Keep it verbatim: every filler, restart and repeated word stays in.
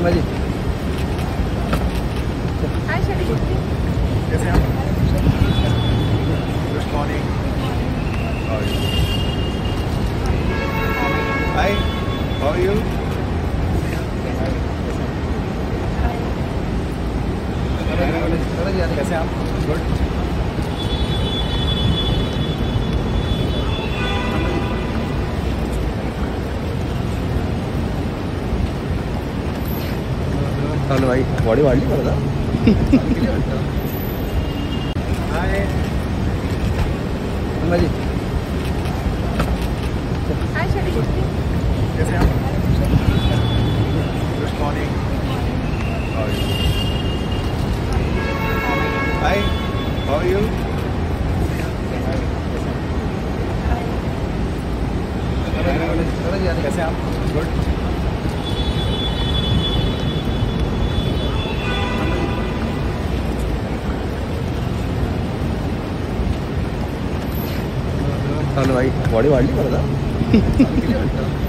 जी। हाय शरीफ, कैसे हैं आप? Good morning. Hi, how are you? कैसे हैं आप? गुड। चलो भाई बॉडी वाढली बरं का? हाय, जी। हाय शरीफ, कैसे हैं आप? Good morning. Hi, how are you? कैसे हैं आप? गुड। चलो भाई बॉडी वाढली बरं का?